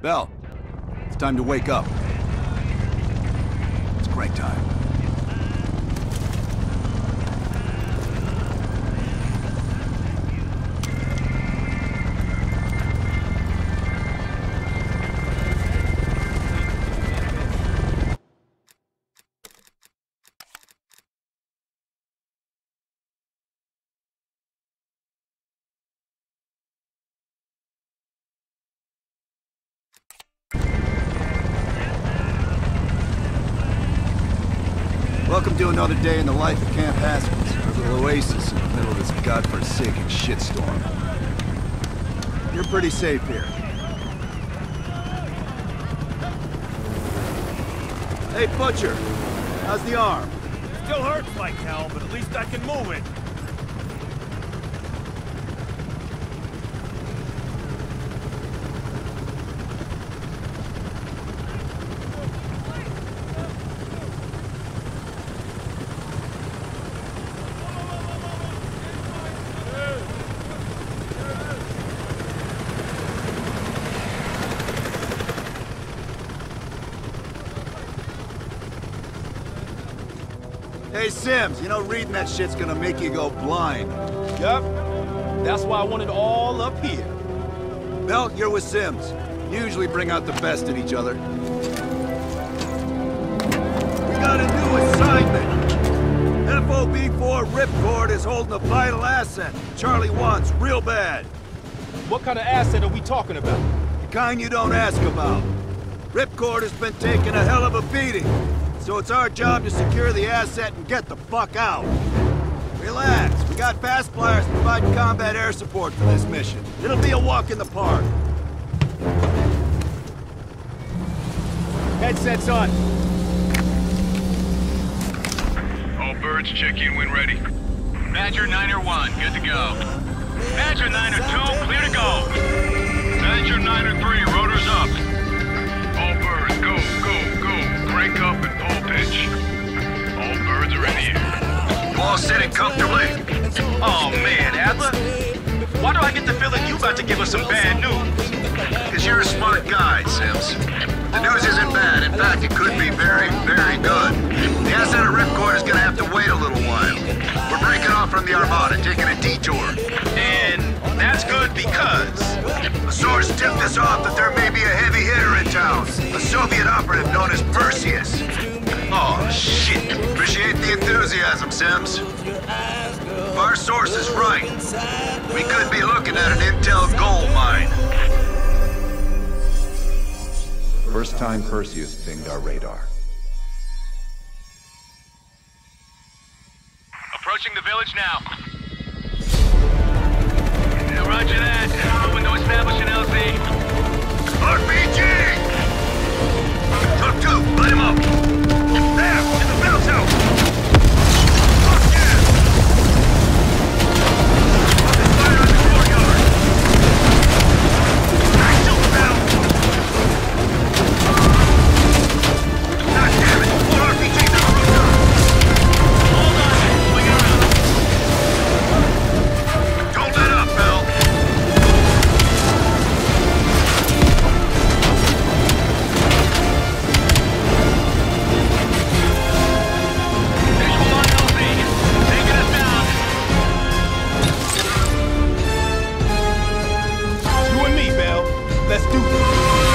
Bell, it's time to wake up. It's crank time. Welcome to another day in the life of Camp Haskins, a little oasis in the middle of this godforsaken shitstorm. You're pretty safe here. Hey, Butcher, how's the arm? Still hurts, like hell, but at least I can move it. Hey, Sims, you know reading that shit's gonna make you go blind. Yup. That's why I want it all up here. Bell, you're with Sims. You usually bring out the best in each other. We got a new assignment! FOB4 Ripcord is holding a vital asset Charlie wants real bad. What kind of asset are we talking about? The kind you don't ask about. Ripcord has been taking a hell of a beating. So it's our job to secure the asset and get the fuck out. Relax, we got fast flyers providing combat air support for this mission. It'll be a walk in the park. Headsets on. All birds, check-in when ready. Badger 9-1, good to go. Badger 9-2, clear to go. Badger 9-3, rotors up. All birds, go, go, go. Crank up and pull pitch. All birds are in the air. All sitting comfortably. Oh man, Adler? Why do I get the feeling you about to give us some bad news? Because you're a smart guy, Sims. The news isn't bad. In fact, it could be very, very good. The asset of Ripcord is gonna have to wait a little while. We're breaking off from the Armada, taking a detour. And that's good because... A source tipped us off that there may be a heavy hitter in town. A Soviet operative known as Perseus. Oh, shit. Appreciate the enthusiasm, Sims. If our source is right, we could be looking at an intel gold mine. First time Perseus pinged our radar. Approaching the village now. Yeah, roger that. Moving to establish an LZ. RPG! Took two, light him up! There, in the middle town! Fuck yeah! Fucking fire on the courtyard! Back to Bell! God damn it! More RPGs on the rooftop! Hold on, swing it around. Don't let up, Bell! Visual on LZ. Taking us down. You and me, Bell. Let's do this.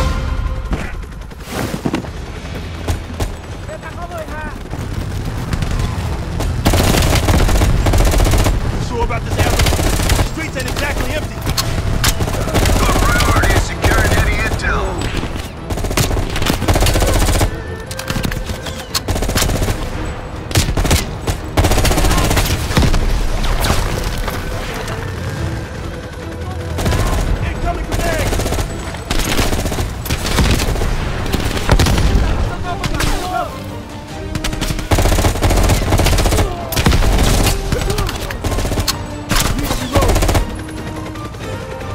Sure about this, Adler? The streets ain't exactly empty. Our priority is securing any intel. Incoming grenade! Need to reload.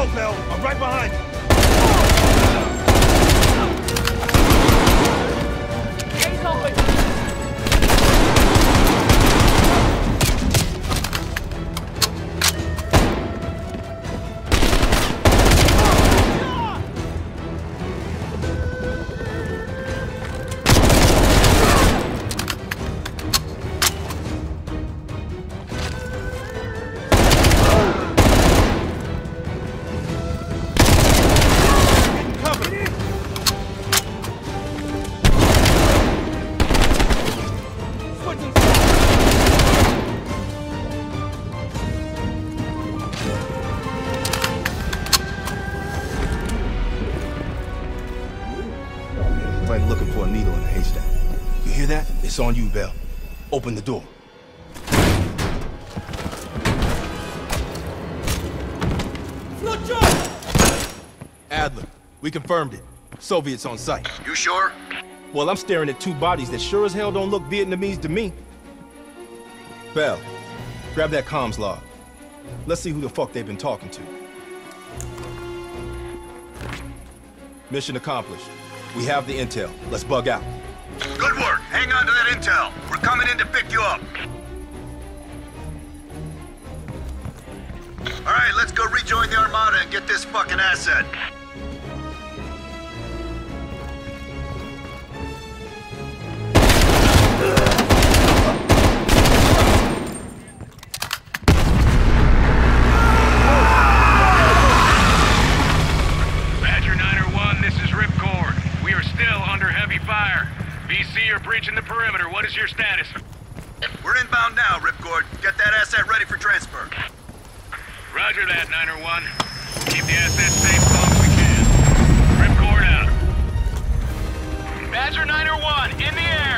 go, Bell. I'm right behind you. Gates open! Like looking for a needle in a haystack. You hear that? It's on you, Bell. Open the door. Adler, we confirmed it. Soviets on site. You sure? Well, I'm staring at two bodies that sure as hell don't look Vietnamese to me. Bell, grab that comms log. Let's see who the fuck they've been talking to. Mission accomplished. We have the intel. Let's bug out. Good work. Hang on to that intel. We're coming in to pick you up. All right, let's go rejoin the Armada and get this fucking asset. Badger 901, this is Ripcord. We are still under heavy fire. VC are breaching the perimeter. What is your status? We're inbound now, Ripcord. Get that asset ready for transfer. Roger that, 901. We'll keep the asset safe as long as we can. Ripcord out. Badger 901, in the air!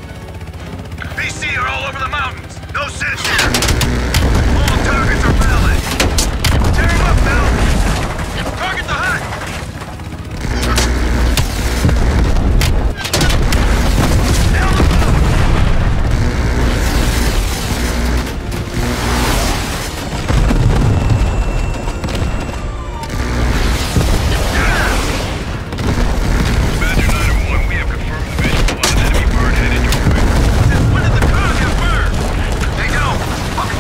VC are all over the mountains. No sense here. All targets are valid. Tear them up, Bill. Target the hut. Nail them up. Badger 901, we have confirmed the visual on an enemy bird headed your way. When did the car get burned? They don't. Fucking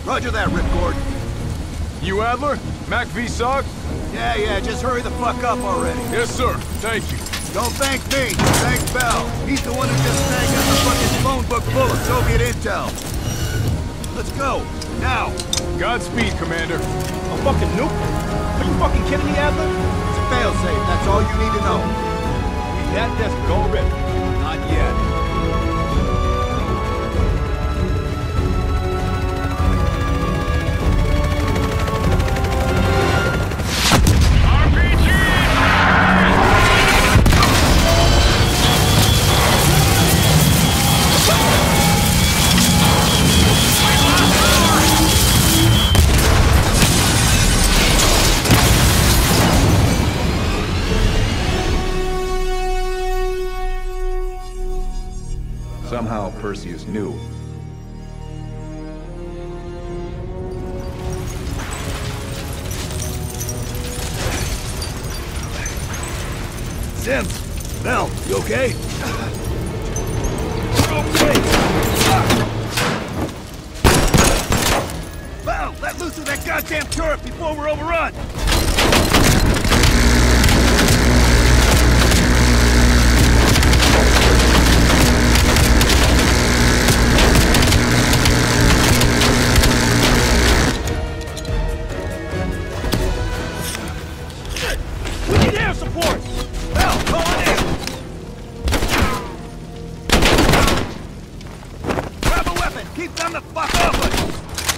Roger that, Ripcord. You Adler? Mac V SOG? Yeah, just hurry the fuck up already. Yes, sir. Thank you. Don't thank me, thank Bell. He's the one who just snagged us a fucking phone book full of Soviet intel. Let's go, now. Godspeed, Commander. A fucking nuke? Are you fucking kidding me, Adler? It's a failsafe, that's all you need to know. We that desperate already. Not yet. Somehow Perseus knew. Sims, Bell, you okay? Bell, let loose of that goddamn turret before we're overrun! Keep them the fuck off us!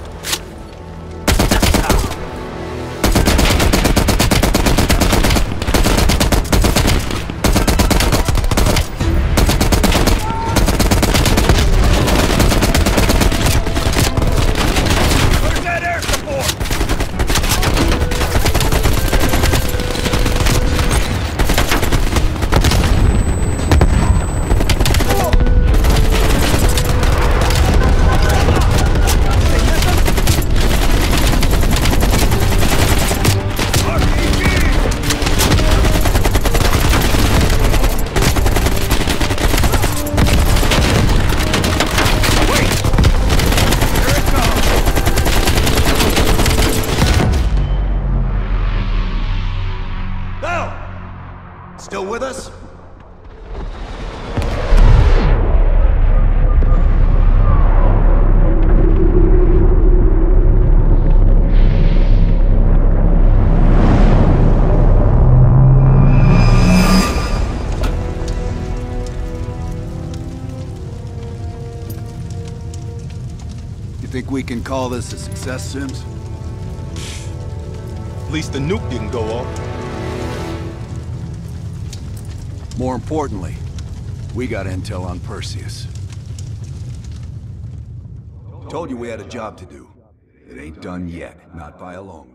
Where's that air support? Still with us? You think we can call this a success, Sims? At least the nuke didn't go off. More importantly, we got intel on Perseus. Told you we had a job to do. It ain't done yet, not by a long